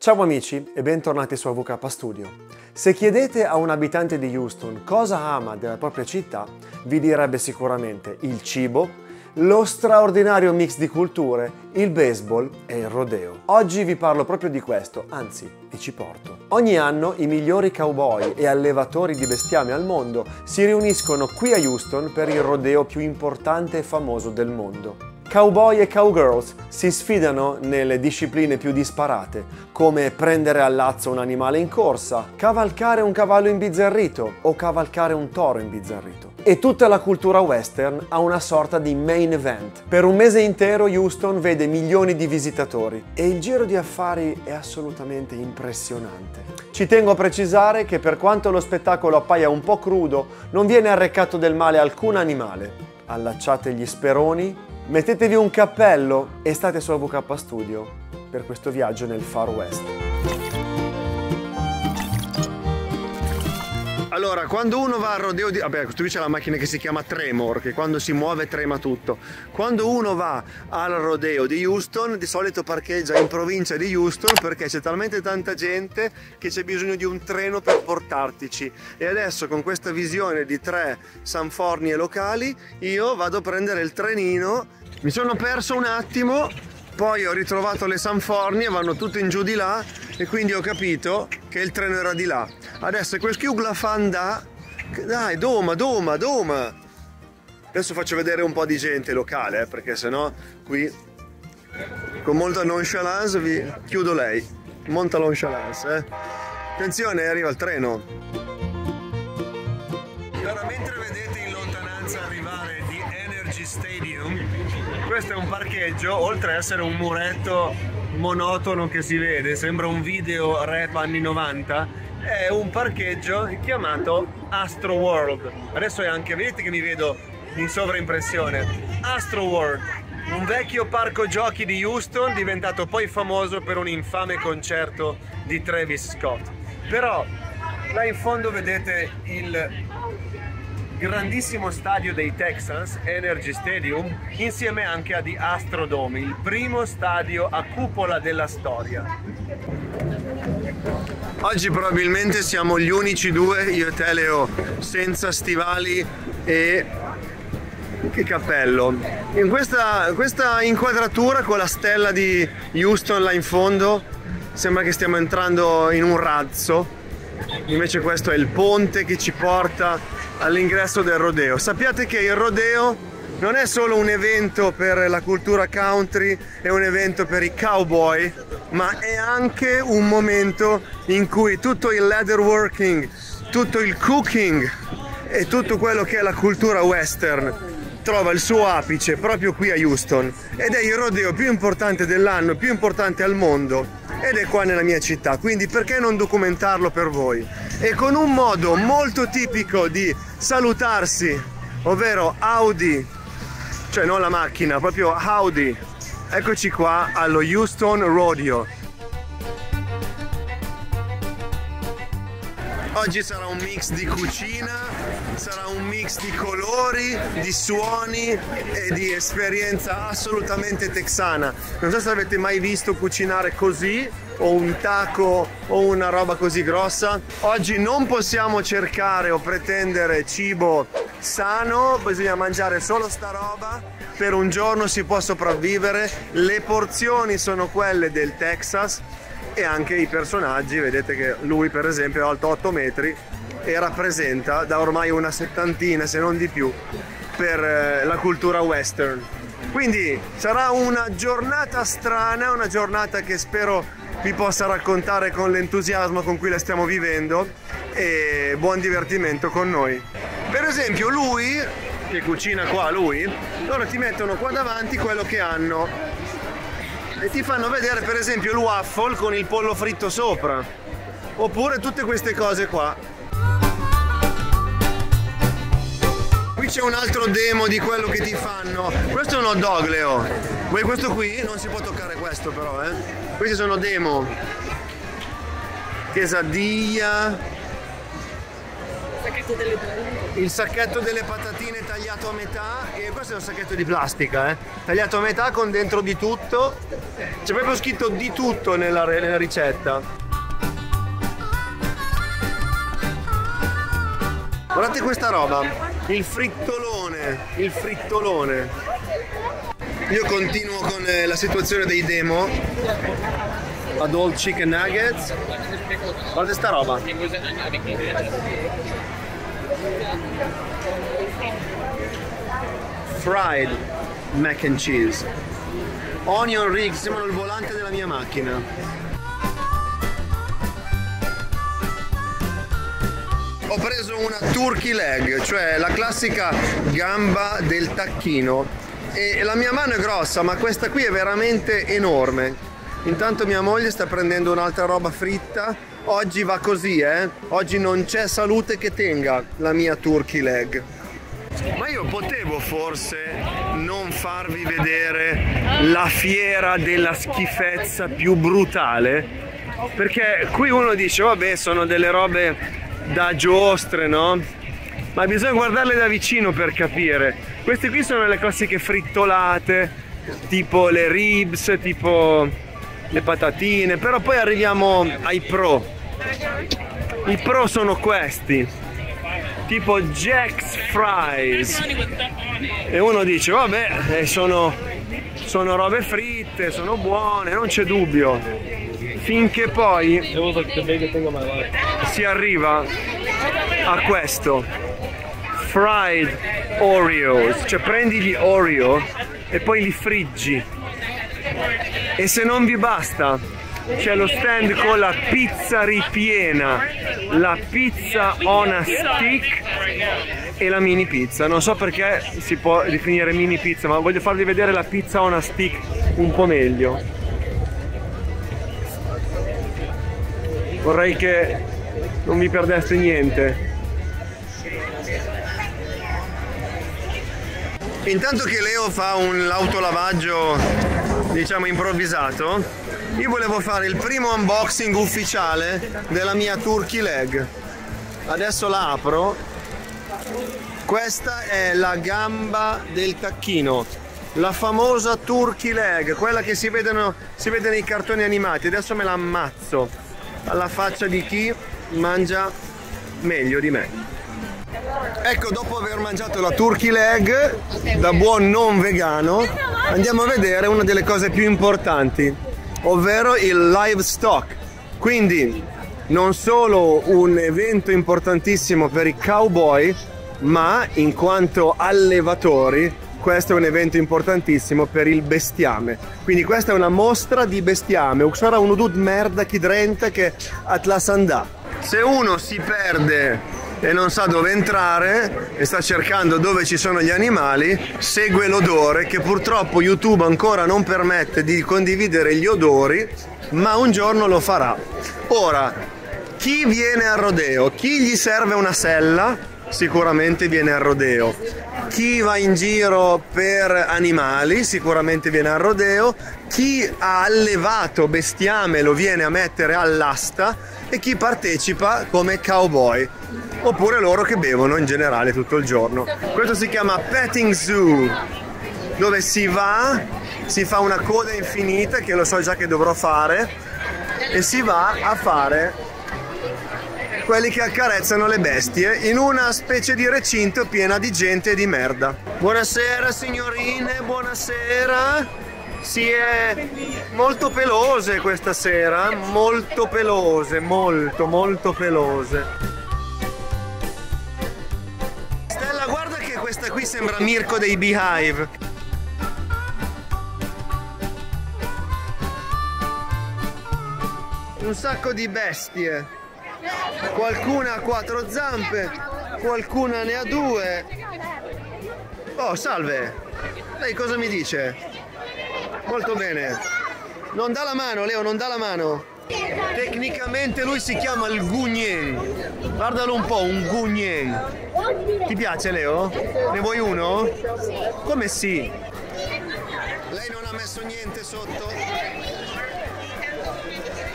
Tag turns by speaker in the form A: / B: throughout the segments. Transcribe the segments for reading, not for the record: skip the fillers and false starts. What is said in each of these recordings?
A: Ciao amici e bentornati su AVK Studio. Se chiedete a un abitante di Houston cosa ama della propria città, vi direbbe sicuramente il cibo, lo straordinario mix di culture, il baseball e il rodeo. Oggi vi parlo proprio di questo, anzi vi ci porto. Ogni anno i migliori cowboy e allevatori di bestiame al mondo si riuniscono qui a Houston per il rodeo più importante e famoso del mondo. Cowboy e cowgirls si sfidano nelle discipline più disparate, come prendere al lazzo un animale in corsa, cavalcare un cavallo imbizzarrito o cavalcare un toro imbizzarrito. E tutta la cultura western ha una sorta di main event. Per un mese intero Houston vede milioni di visitatori e il giro di affari è assolutamente impressionante. Ci tengo a precisare che per quanto lo spettacolo appaia un po' crudo, non viene arrecato del male alcun animale. Allacciate gli speroni, mettetevi un cappello e state su AVK Studio per questo viaggio nel Far West. Allora, quando uno va al rodeo di... Vabbè, qui c'è la macchina che si chiama Tremor, che quando si muove trema tutto. Quando uno va al rodeo di Houston, di solito parcheggia in provincia di Houston perché c'è talmente tanta gente che c'è bisogno di un treno per portartici. E adesso con questa visione di 3 sanfornie locali, io vado a prendere il trenino. Mi sono perso un attimo, poi ho ritrovato le sanfornie, vanno tutte in giù di là e quindi ho capito che il treno era di là. Adesso questo la fan dai, doma. Adesso faccio vedere un po' di gente locale, perché sennò qui con molta nonchalance vi chiudo lei. Molta nonchalance, Attenzione, arriva il treno. Allora, mentre vedete in lontananza arrivare di Energy Stadium, questo è un parcheggio, oltre ad essere un muretto monotono che si vede, sembra un video rap anni 90, è un parcheggio chiamato Astro World. Adesso è anche, vedete che mi vedo in sovraimpressione, Astro World, un vecchio parco giochi di Houston diventato poi famoso per un infame concerto di Travis Scott. Però là in fondo vedete il grandissimo stadio dei Texans, Energy Stadium, insieme anche a The Astrodome, il primo stadio a cupola della storia. Oggi probabilmente siamo gli unici due, io e te Leo, senza stivali e che cappello. In questa inquadratura con la stella di Houston là in fondo sembra che stiamo entrando in un razzo, invece questo è il ponte che ci porta all'ingresso del rodeo. Sappiate che il rodeo non è solo un evento per la cultura country, è un evento per i cowboy, ma è anche un momento in cui tutto il leatherworking, tutto il cooking e tutto quello che è la cultura western trova il suo apice proprio qui a Houston, ed è il rodeo più importante dell'anno, più importante al mondo, ed è qua nella mia città, quindi perché non documentarlo per voi? E con un modo molto tipico di salutarsi, ovvero howdy, cioè non la macchina, proprio howdy. Eccoci qua allo Houston Rodeo. Oggi sarà un mix di cucina, sarà un mix di colori, di suoni e di esperienza assolutamente texana. Non so se avete mai visto cucinare così, o un taco o una roba così grossa. Oggi non possiamo cercare o pretendere cibo sano, bisogna mangiare solo sta roba. Per un giorno si può sopravvivere, le porzioni sono quelle del Texas e anche i personaggi, vedete che lui per esempio è alto 8 metri e rappresenta da ormai una settantina se non di più per la cultura western. Quindi sarà una giornata strana, una giornata che spero vi possa raccontare con l'entusiasmo con cui la stiamo vivendo, e buon divertimento con noi. Per esempio lui che cucina qua, loro ti mettono qua davanti quello che hanno e ti fanno vedere per esempio il waffle con il pollo fritto sopra, oppure tutte queste cose qua. Qui c'è un altro demo di quello che ti fanno. Questo è un hot dog, Leo. Vuoi questo qui? Non si può toccare questo però, Questi sono demo. Quesadilla.
B: Il sacchetto delle patatine.
A: Il sacchetto delle patatine tagliato a metà, e questo è un sacchetto di plastica, tagliato a metà con dentro di tutto. C'è proprio scritto di tutto nella ricetta. Guardate questa roba, il frittolone, il frittolone. Io continuo con la situazione dei demo. Adult chicken nuggets. Guardate sta roba. Fried mac and cheese. Onion rings, sembrano il volante della mia macchina. Ho preso una turkey leg, cioè la classica gamba del tacchino, e la mia mano è grossa, ma questa qui è veramente enorme. Intanto mia moglie sta prendendo un'altra roba fritta. Oggi va così, oggi non c'è salute che tenga la mia turkey leg. Ma io potevo forse non farvi vedere la fiera della schifezza più brutale? Perché qui uno dice, vabbè, sono delle robe da giostre, no? Ma bisogna guardarle da vicino per capire. Queste qui sono le classiche frittolate, tipo le ribs, tipo le patatine, però poi arriviamo ai pro. I pro sono questi, tipo Jack's Fries, e uno dice vabbè, sono robe fritte, sono buone, non c'è dubbio, finché poi si arriva a questo fried Oreos, cioè prendi gli Oreo e poi li friggi. E se non vi basta, c'è lo stand con la pizza ripiena, la pizza on a stick e la mini pizza. Non so perché si può definire mini pizza, ma voglio farvi vedere la pizza on a stick un po' meglio. Vorrei che non vi perdeste niente. Intanto che Leo fa un autolavaggio, diciamo, improvvisato, io volevo fare il primo unboxing ufficiale della mia turkey leg. Adesso la apro. Questa è la gamba del tacchino, la famosa turkey leg, quella che si vede nei cartoni animati. Adesso me la ammazzo alla faccia di chi mangia meglio di me. Ecco, dopo aver mangiato la turkey leg da buon non vegano, andiamo a vedere una delle cose più importanti, ovvero il livestock. Quindi non solo un evento importantissimo per i cowboy, ma in quanto allevatori questo è un evento importantissimo per il bestiame. Quindi questa è una mostra di bestiame. Sarà un udud merda chi drenta che atlas andà. Se uno si perde e non sa dove entrare e sta cercando dove ci sono gli animali, segue l'odore, che purtroppo YouTube ancora non permette di condividere gli odori, ma un giorno lo farà. Ora, chi viene al rodeo? Chi gli serve una sella? Sicuramente viene al rodeo. Chi va in giro per animali sicuramente viene al rodeo. Chi ha allevato bestiame lo viene a mettere all'asta, e chi partecipa come cowboy, oppure loro che bevono in generale tutto il giorno. Questo si chiama petting zoo, dove si va, si fa una coda infinita, che lo so già che dovrò fare, e si va a fare quelli che accarezzano le bestie in una specie di recinto piena di gente e di merda. Buonasera signorine, buonasera. Si è molto pelose questa sera, molto pelose, molto pelose. Stella, guarda che questa qui sembra Mirko dei Beehive. Un sacco di bestie. Qualcuna ha 4 zampe, qualcuna ne ha 2. Oh, salve. Lei cosa mi dice? Molto bene. Non dà la mano, Leo, non dà la mano. Tecnicamente lui si chiama il Gugnien. Guardalo un po', un Gugnien. Ti piace, Leo? Ne vuoi uno? Come sì? Lei non ha messo niente sotto?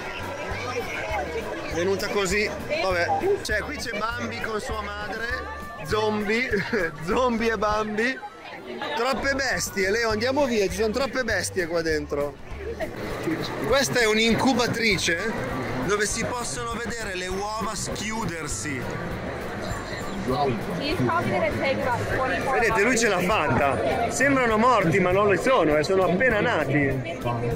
A: Venuta così. Vabbè. Cioè, qui c'è Bambi con sua madre. zombie, zombie e Bambi. Troppe bestie, Leo, andiamo via, ci sono troppe bestie qua dentro. Questa è un'incubatrice dove si possono vedere le uova schiudersi. Vedete, lui ce l'ha fatta. Sembrano morti, ma non lo sono, sono appena nati.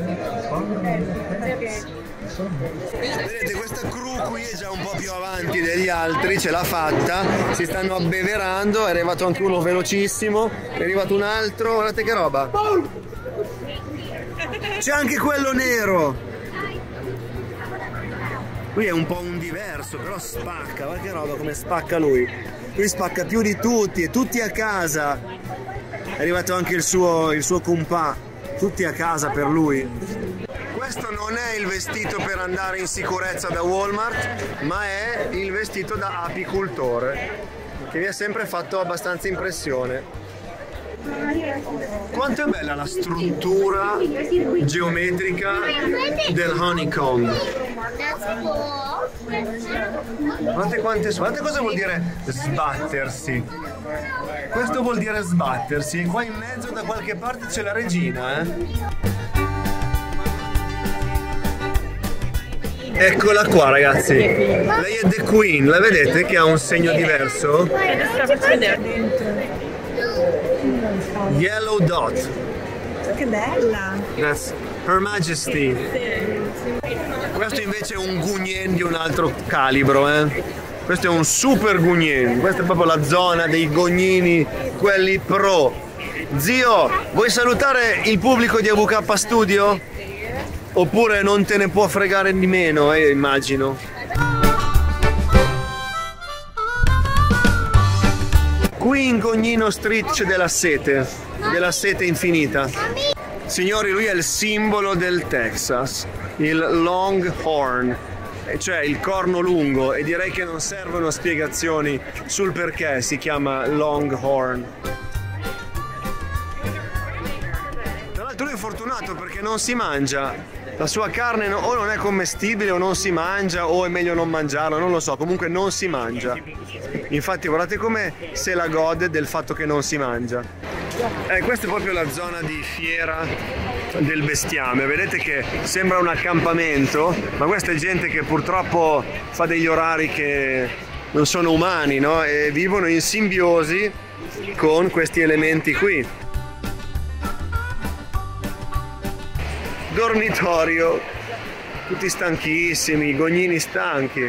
A: Vedete, questa crew qui è già un po' più avanti degli altri, ce l'ha fatta, si stanno abbeverando, è arrivato anche uno velocissimo, è arrivato un altro, guardate che roba. C'è anche quello nero. Lui è un po' un diverso, però spacca, guarda che roba come spacca lui. Lui spacca più di tutti, e tutti a casa. È arrivato anche il suo compà, tutti a casa per lui. Questo non è il vestito per andare in sicurezza da Walmart, ma è il vestito da apicultore, che mi ha sempre fatto abbastanza impressione. Quanto è bella la struttura geometrica del honeycomb. Guardate cosa vuol dire sbattersi. Questo vuol dire sbattersi. E qua in mezzo da qualche parte c'è la regina, Eccola qua, ragazzi. Lei è The Queen, la vedete che ha un segno diverso? Yellow dot.
B: Che bella!
A: That's Her Majesty. Questo invece è un Gunyen di un altro calibro, Questo è un super Gunyen. Questa è proprio la zona dei gognini, quelli pro. Zio, vuoi salutare il pubblico di AVK Studio? Oppure non te ne può fregare di meno, immagino. Qui in Gognino Street c'è della sete infinita. Signori, lui è il simbolo del Texas, il Longhorn, cioè il corno lungo, e direi che non servono spiegazioni sul perché si chiama Longhorn. Tra l'altro lui è fortunato perché non si mangia. La sua carne o non è commestibile o non si mangia, o è meglio non mangiarla, non lo so, comunque non si mangia. Infatti guardate come se la gode del fatto che non si mangia. Questa è proprio la zona di fiera del bestiame, vedete che sembra un accampamento, ma questa è gente che purtroppo fa degli orari che non sono umani, no? E vivono in simbiosi con questi elementi qui. Dormitorio, tutti stanchissimi, gognini stanchi.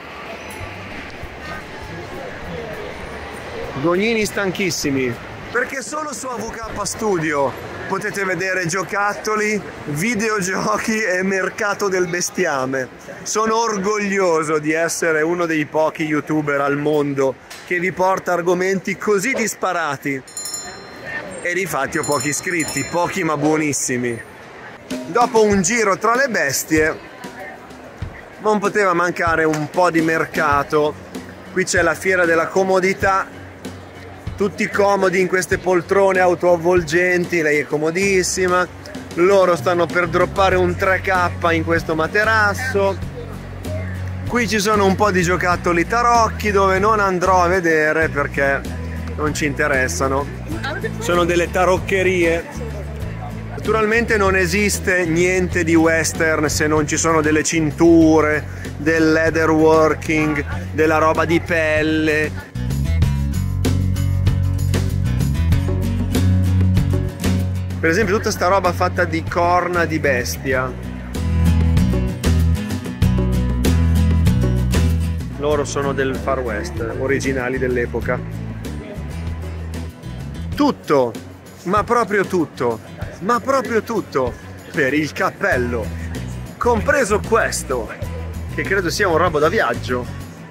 A: Gognini stanchissimi. Perché solo su AVK Studio potete vedere giocattoli, videogiochi e mercato del bestiame. Sono orgoglioso di essere uno dei pochi youtuber al mondo che vi porta argomenti così disparati. E difatti ho pochi iscritti, pochi ma buonissimi. Dopo un giro tra le bestie non poteva mancare un po' di mercato. Qui c'è la fiera della comodità, tutti comodi in queste poltrone autoavvolgenti, lei è comodissima, loro stanno per droppare un 3K in questo materasso. Qui ci sono un po' di giocattoli tarocchi dove non andrò a vedere perché non ci interessano, sono delle taroccherie. Naturalmente non esiste niente di western se non ci sono delle cinture, del leatherworking, della roba di pelle. Per esempio tutta sta roba fatta di corna di bestia. Loro sono del Far West, originali dell'epoca. Tutto, ma proprio tutto. Ma proprio tutto per il cappello, compreso questo, che credo sia un robo da viaggio.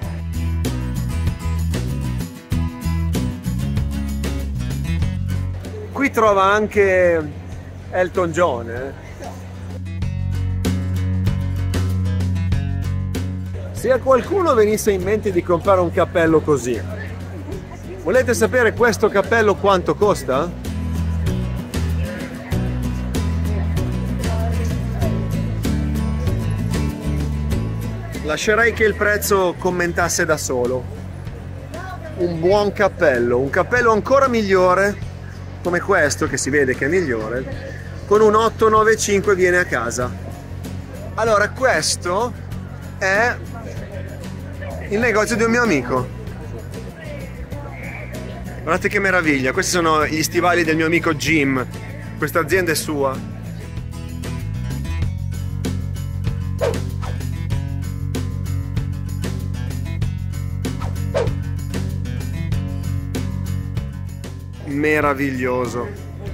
A: Qui trova anche Elton John. Se a qualcuno venisse in mente di comprare un cappello così, volete sapere questo cappello quanto costa? Lascerei che il prezzo commentasse da solo. un buon cappello, un cappello ancora migliore come questo, che si vede che è migliore, con un 895 viene a casa. Allora, questo è il negozio di un mio amico. Guardate che meraviglia, questi sono gli stivali del mio amico Jim, questa azienda è sua. Meraviglioso.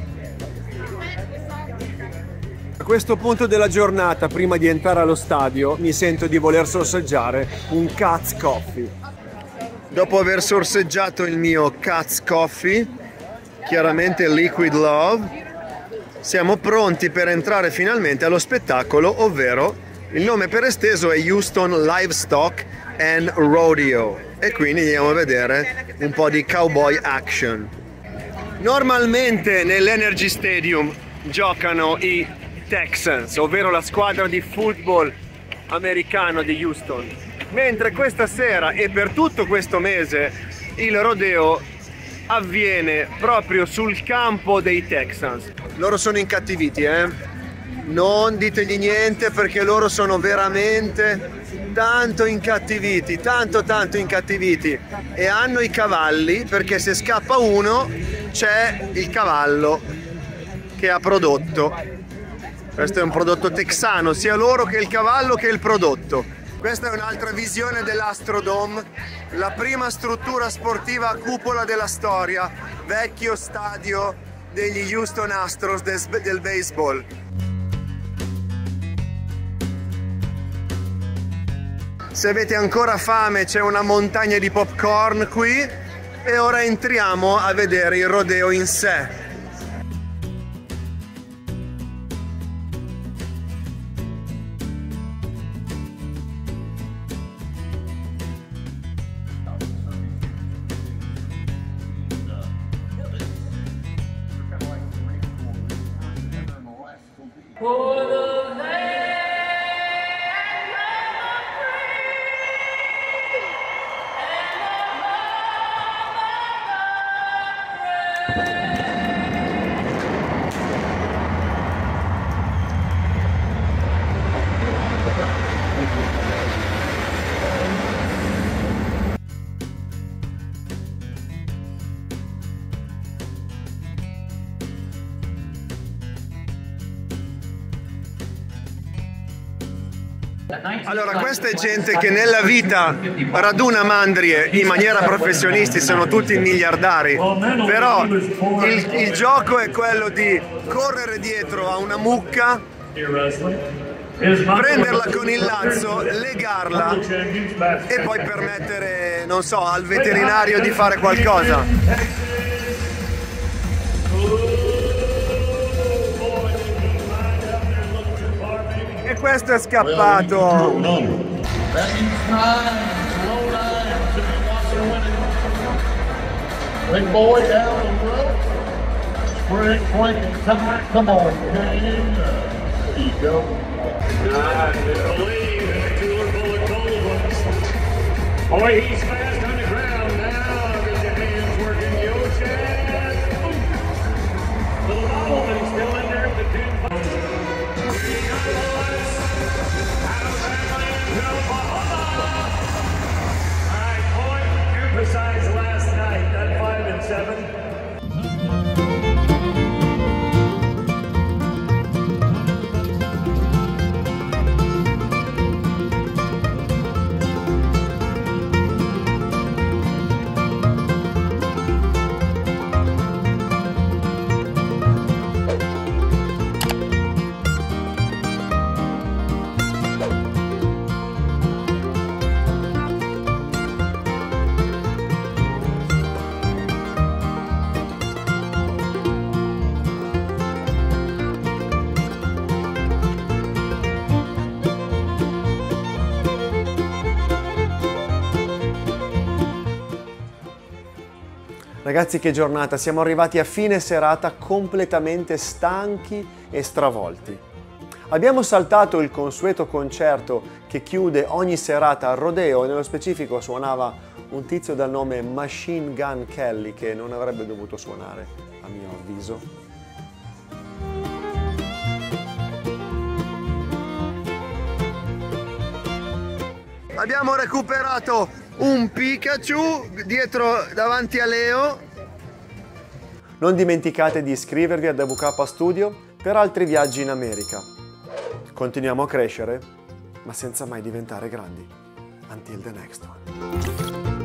A: A questo punto della giornata, prima di entrare allo stadio, mi sento di voler sorseggiare un Cats Coffee. Dopo aver sorseggiato il mio Cats Coffee, chiaramente Liquid Love, siamo pronti per entrare finalmente allo spettacolo, ovvero il nome per esteso è Houston Livestock and Rodeo, e quindi andiamo a vedere un po' di cowboy action. Normalmente nell'Energy Stadium giocano i Texans, ovvero la squadra di football americano di Houston, mentre questa sera e per tutto questo mese il rodeo avviene proprio sul campo dei Texans. Loro sono incattiviti, non ditegli niente, perché loro sono veramente tanto incattiviti, tanto incattiviti, e hanno i cavalli, perché se scappa uno c'è il cavallo che ha prodotto. Questo è un prodotto texano, sia loro che il cavallo che il prodotto. Questa è un'altra visione dell'Astrodome, la prima struttura sportiva a cupola della storia, vecchio stadio degli Houston Astros del baseball. Se avete ancora fame c'è una montagna di popcorn qui, e ora entriamo a vedere il rodeo in sé. Allora, questa è gente che nella vita raduna mandrie in maniera professionisti, sono tutti miliardari, però il gioco è quello di correre dietro a una mucca, prenderla con il lazzo, legarla e poi permettere, non so, al veterinario di fare qualcosa. E questo è scappato.
C: Big boy down the road. Spring, come on. There you go. I believe in a cooler full of cold ones. Boy, he's fast on the ground now. Get your hands working, your chest. Little bobble, but he's still in there with the 10. Besides last night, that 5 and 7.
A: Ragazzi, che giornata, siamo arrivati a fine serata completamente stanchi e stravolti. Abbiamo saltato il consueto concerto che chiude ogni serata al rodeo, e nello specifico suonava un tizio dal nome Machine Gun Kelly che non avrebbe dovuto suonare, a mio avviso. Abbiamo recuperato un Pikachu davanti a Leo. Non dimenticate di iscrivervi a WK Studio per altri viaggi in America. Continuiamo a crescere, ma senza mai diventare grandi. Until the next one.